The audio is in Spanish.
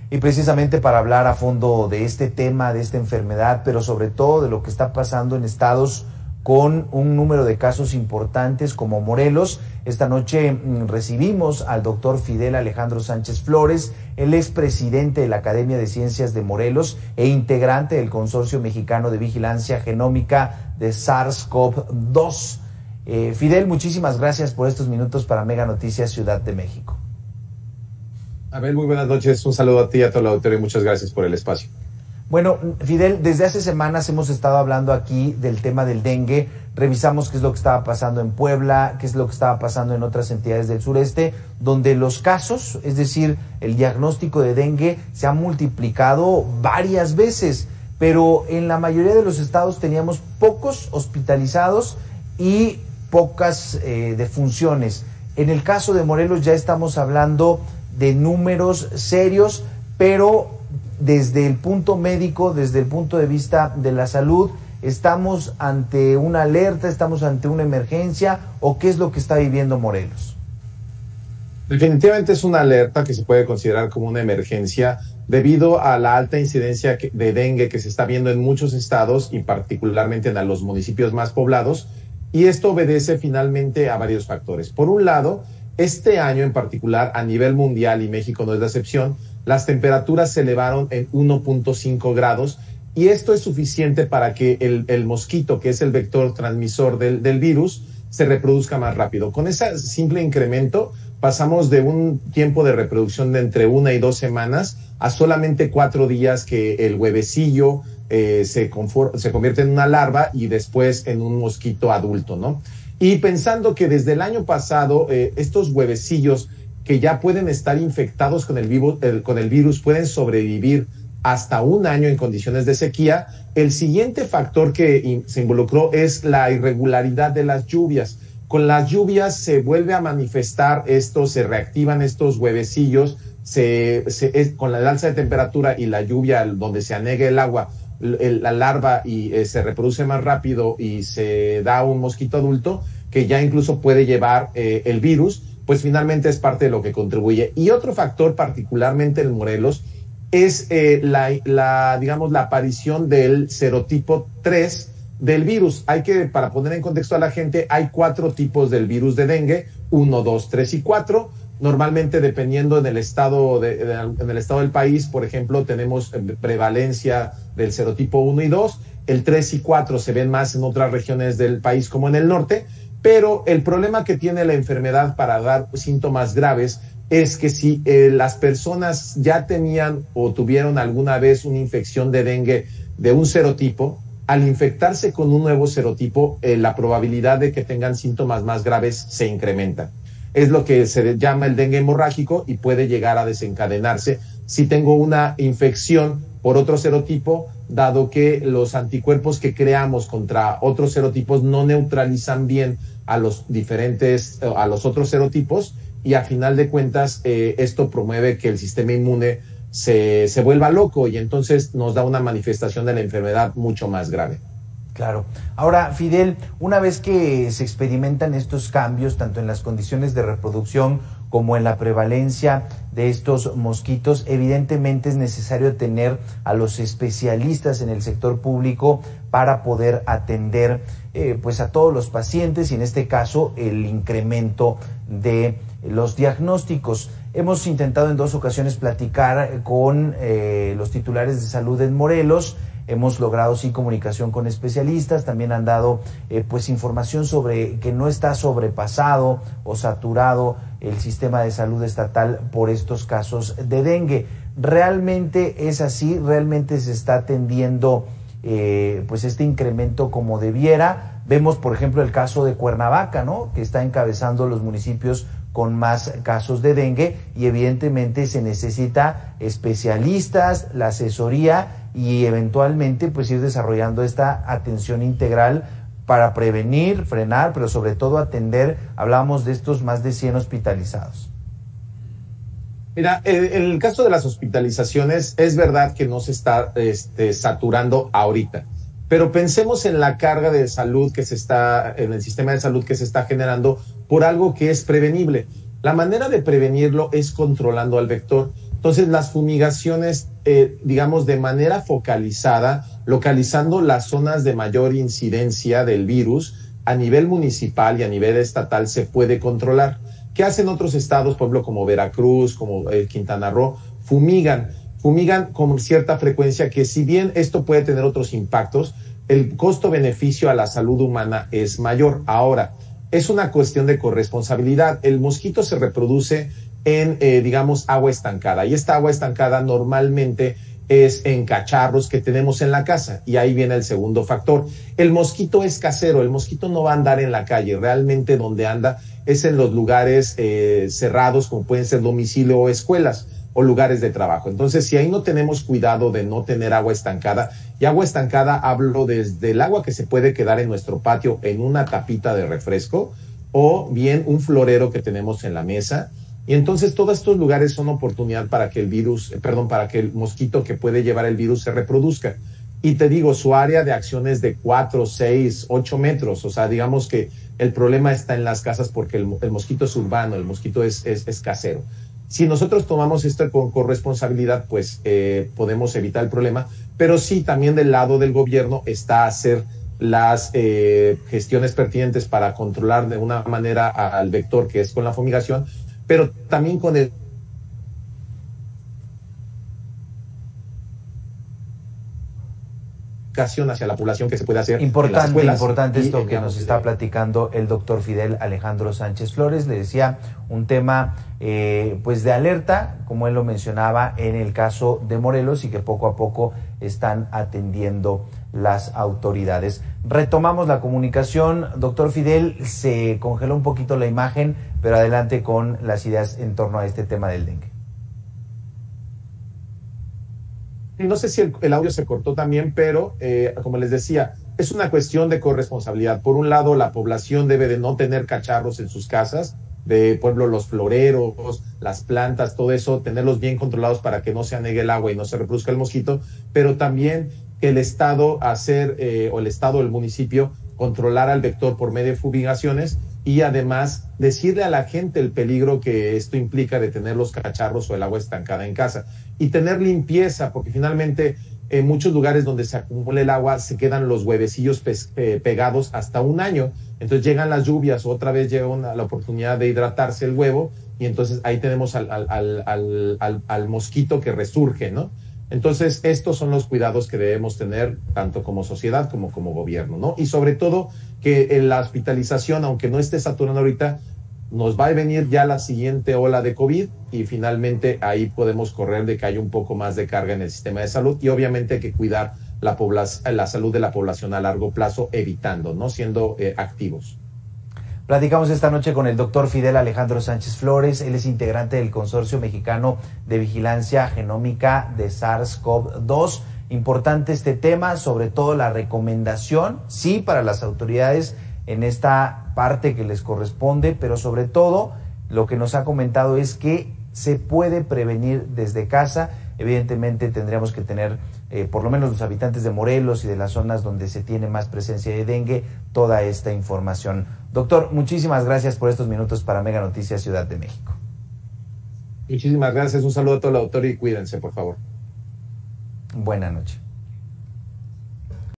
Y precisamente para hablar a fondo de este tema, de esta enfermedad, pero sobre todo de lo que está pasando en estados con un número de casos importantes como Morelos, esta noche recibimos al doctor Fidel Alejandro Sánchez Flores, el expresidente de la Academia de Ciencias de Morelos e integrante del Consorcio Mexicano de Vigilancia Genómica de SARS-CoV-2. Fidel, muchísimas gracias por estos minutos para Mega Noticias Ciudad de México. Abel, muy buenas noches. Un saludo a ti y a todo el auditorio y muchas gracias por el espacio. Bueno, Fidel, desde hace semanas hemos estado hablando aquí del tema del dengue. Revisamos qué es lo que estaba pasando en Puebla, qué es lo que estaba pasando en otras entidades del sureste, donde los casos, es decir, el diagnóstico de dengue se ha multiplicado varias veces, pero en la mayoría de los estados teníamos pocos hospitalizados y pocas defunciones. En el caso de Morelos ya estamos hablando de números serios, pero desde el punto médico, desde el punto de vista de la salud, ¿estamos ante una alerta, estamos ante una emergencia o qué es lo que está viviendo Morelos? Definitivamente es una alerta que se puede considerar como una emergencia debido a la alta incidencia de dengue que se está viendo en muchos estados y particularmente en los municipios más poblados, y esto obedece finalmente a varios factores. Por un lado, este año en particular a nivel mundial, y México no es la excepción, las temperaturas se elevaron en 1.5 grados y esto es suficiente para que el mosquito, que es el vector transmisor del virus, se reproduzca más rápido. Con ese simple incremento pasamos de un tiempo de reproducción de entre 1 y 2 semanas a solamente 4 días que el huevecillo se convierte en una larva y después en un mosquito adulto, ¿no? Y pensando que desde el año pasado estos huevecillos que ya pueden estar infectados con el virus pueden sobrevivir hasta 1 año en condiciones de sequía, el siguiente factor que se involucró es la irregularidad de las lluvias. Con las lluvias se vuelve a manifestar esto, se reactivan estos huevecillos, con la alza de temperatura y la lluvia donde se anegue el agua, la larva y se reproduce más rápido y se da un mosquito adulto que ya incluso puede llevar el virus, pues finalmente es parte de lo que contribuye. Y otro factor, particularmente en Morelos, es la aparición del serotipo 3 del virus. Para poner en contexto a la gente, hay 4 tipos del virus de dengue, 1, 2, 3 y 4. Normalmente, dependiendo en el estado del país, por ejemplo, tenemos prevalencia del serotipo 1 y 2. El 3 y 4 se ven más en otras regiones del país, como en el norte. Pero el problema que tiene la enfermedad para dar síntomas graves es que si las personas ya tenían o tuvieron alguna vez una infección de dengue de un serotipo, al infectarse con un nuevo serotipo, la probabilidad de que tengan síntomas más graves se incrementa. Es lo que se llama el dengue hemorrágico y puede llegar a desencadenarse si tengo una infección por otro serotipo, dado que los anticuerpos que creamos contra otros serotipos no neutralizan bien a los otros serotipos, y a final de cuentas esto promueve que el sistema inmune se vuelva loco y entonces nos da una manifestación de la enfermedad mucho más grave. Claro. Ahora, Fidel, una vez que se experimentan estos cambios, tanto en las condiciones de reproducción como en la prevalencia de estos mosquitos, evidentemente es necesario tener a los especialistas en el sector público para poder atender pues a todos los pacientes y en este caso el incremento de los diagnósticos. Hemos intentado en 2 ocasiones platicar con los titulares de salud en Morelos. Hemos logrado sí comunicación con especialistas, también han dado pues información sobre que no está sobrepasado o saturado el sistema de salud estatal por estos casos de dengue. ¿Realmente es así? ¿Realmente se está atendiendo pues este incremento como debiera? Vemos, por ejemplo, el caso de Cuernavaca, ¿no?, que está encabezando los municipios con más casos de dengue y evidentemente se necesita especialistas, la asesoría y eventualmente pues ir desarrollando esta atención integral para prevenir, frenar, pero sobre todo atender. Hablamos de estos más de 100 hospitalizados. Mira, en el caso de las hospitalizaciones es verdad que no se está saturando ahorita, pero pensemos en la carga de salud en el sistema de salud que se está generando por algo que es prevenible. La manera de prevenirlo es controlando al vector. Entonces, las fumigaciones, digamos, de manera focalizada, localizando las zonas de mayor incidencia del virus a nivel municipal y a nivel estatal, se puede controlar. ¿Qué hacen otros estados, por ejemplo, como Veracruz, como Quintana Roo? Fumigan con cierta frecuencia, que si bien esto puede tener otros impactos, el costo-beneficio a la salud humana es mayor. Ahora, es una cuestión de corresponsabilidad. El mosquito se reproduce en, digamos, agua estancada. Y esta agua estancada normalmente es en cacharros que tenemos en la casa. Y ahí viene el segundo factor. El mosquito es casero, el mosquito no va a andar en la calle. Realmente donde anda es en los lugares cerrados, como pueden ser domicilio o escuelas o lugares de trabajo. Entonces, si ahí no tenemos cuidado de no tener agua estancada, y agua estancada hablo desde el agua que se puede quedar en nuestro patio en una tapita de refresco, o bien un florero que tenemos en la mesa. Y entonces todos estos lugares son oportunidad para que para que el mosquito que puede llevar el virus se reproduzca. Y te digo, su área de acción es de 4, 6, 8 metros. O sea, digamos que el problema está en las casas porque el mosquito es urbano, el mosquito es casero. Si nosotros tomamos esto con corresponsabilidad, pues podemos evitar el problema. Pero sí, también del lado del gobierno está hacer las gestiones pertinentes para controlar de una manera al vector, que es con la fumigación, pero también con el hacia la población que se puede hacer. Importante esto que nos está platicando el doctor Fidel Alejandro Sánchez Flores. Le decía, un tema pues de alerta, como él lo mencionaba, en el caso de Morelos, y que poco a poco están atendiendo las autoridades. Retomamos la comunicación. Doctor Fidel, se congeló un poquito la imagen, pero adelante con las ideas en torno a este tema del dengue. No sé si el audio se cortó también, pero como les decía, es una cuestión de corresponsabilidad. Por un lado, la población debe de no tener cacharros en sus casas, de pueblo, los floreros, las plantas, todo eso, tenerlos bien controlados para que no se anegue el agua y no se reproduzca el mosquito, pero también que el Estado o el Estado o el municipio controlar al vector por medio de fumigaciones, y además decirle a la gente el peligro que esto implica de tener los cacharros o el agua estancada en casa, y tener limpieza, porque finalmente en muchos lugares donde se acumula el agua se quedan los huevecillos pegados hasta un año. Entonces llegan las lluvias, otra vez llega la oportunidad de hidratarse el huevo, y entonces ahí tenemos al mosquito que resurge, ¿no? Entonces, estos son los cuidados que debemos tener, tanto como sociedad como gobierno, ¿no? Y sobre todo, que en la hospitalización, aunque no esté saturando ahorita, nos va a venir ya la siguiente ola de COVID, y finalmente ahí podemos correr de que haya un poco más de carga en el sistema de salud, y obviamente hay que cuidar la salud de la población a largo plazo, evitando, ¿no? Siendo activos. Platicamos esta noche con el doctor Fidel Alejandro Sánchez Flores. Él es integrante del Consorcio Mexicano de Vigilancia Genómica de SARS-CoV-2. Importante este tema, sobre todo la recomendación, sí, para las autoridades en esta parte que les corresponde, pero sobre todo lo que nos ha comentado es que se puede prevenir desde casa. Evidentemente tendríamos que tener, por lo menos los habitantes de Morelos y de las zonas donde se tiene más presencia de dengue, toda esta información. Doctor, muchísimas gracias por estos minutos para Mega Noticias Ciudad de México. Muchísimas gracias, un saludo a todo el auditorio y cuídense, por favor. Buenas noches.